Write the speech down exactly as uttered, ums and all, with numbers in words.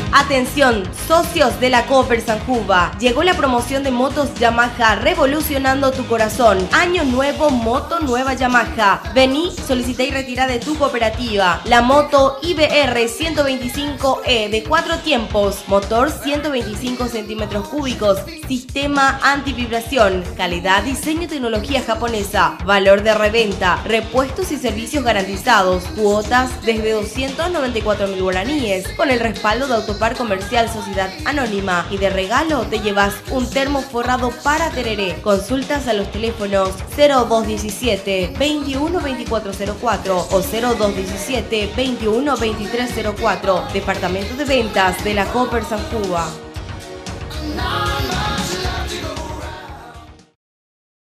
Atención, socios de la Cooper San Juba. Llegó la promoción de motos Yamaha revolucionando tu corazón. Año nuevo, moto nueva Yamaha. Vení, solicita y retira de tu cooperativa. La moto I B R ciento veinticinco E de cuatro tiempos, motor ciento veinticinco centímetros cúbicos, sistema antivibración, calidad, diseño y tecnología japonesa, valor de reventa, repuestos y servicios garantizados, cuotas desde doscientos noventa y cuatro mil guaraníes, con el respaldo de Autopar Comercial Sociedad Anónima, y de regalo te llevas un termo forrado para tereré. Consultas a los teléfonos cero dos diecisiete, veintiuno veinticuatro cero cuatro o cero dos diecisiete, veintiuno veintitrés cero cuatro. Departamento de Ventas de la Cooper San Juba.